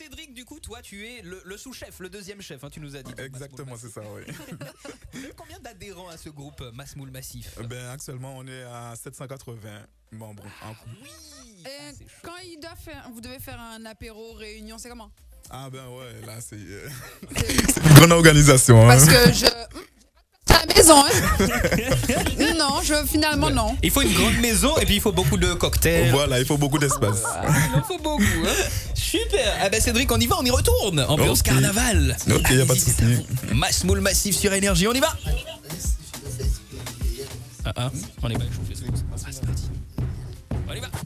Cédric, du coup, toi, tu es le sous-chef, le deuxième chef, hein, tu nous as dit. Exactement, c'est ça, oui. Vous avez combien d'adhérents à ce groupe Masmoul Massif? Actuellement, on est à 780 membres. Oui. Et quand vous devez faire un apéro, réunion, c'est comment? Ah là, c'est une grande organisation. Hein. Parce que c'est à la maison, hein. Non, finalement, non. Il faut une grande maison et puis il faut beaucoup de cocktails. Voilà, il faut beaucoup d'espace. Il en faut beaucoup, hein. Super. Ah ben Cédric, on y va, on y retourne. Ambiance carnaval. Ok, y a pas de souci. Masmoul Massif sur Énergie, on y va. On est pas chauffé. On y va.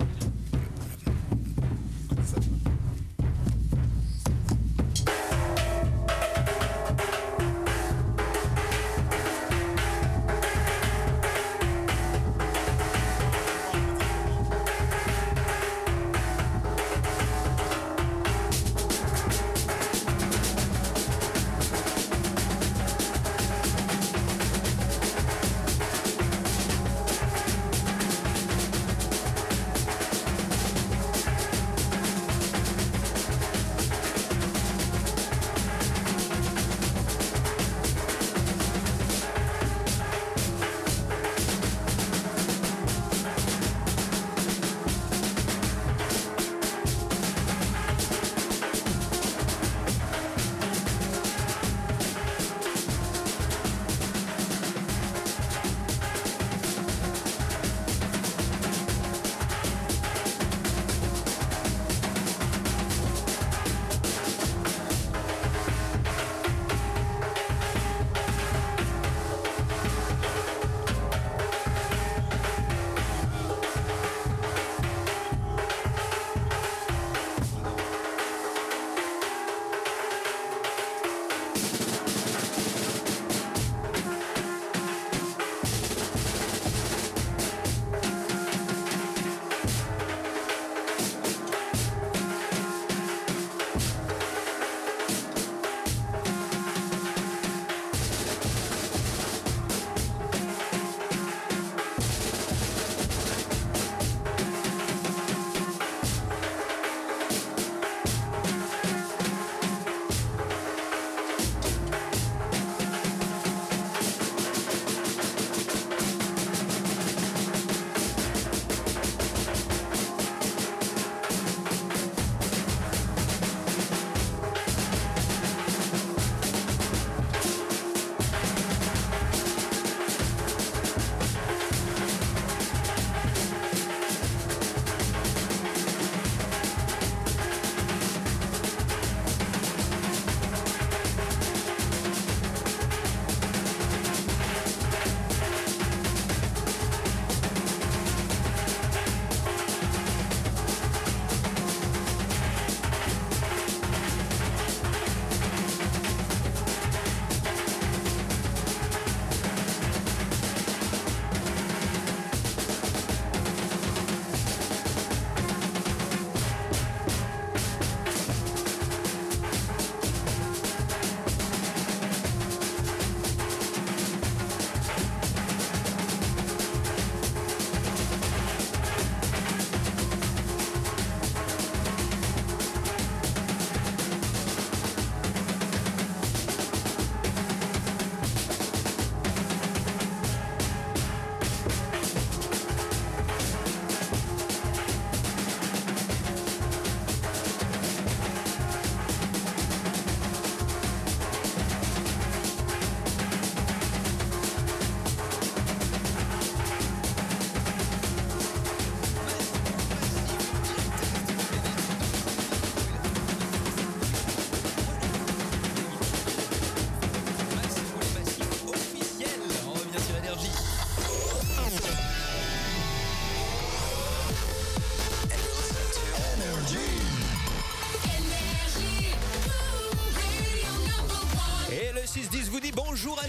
Bonjour à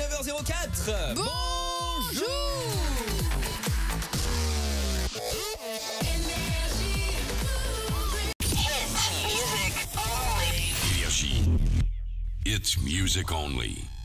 9h04. Bonjour. Énergie. It's music only.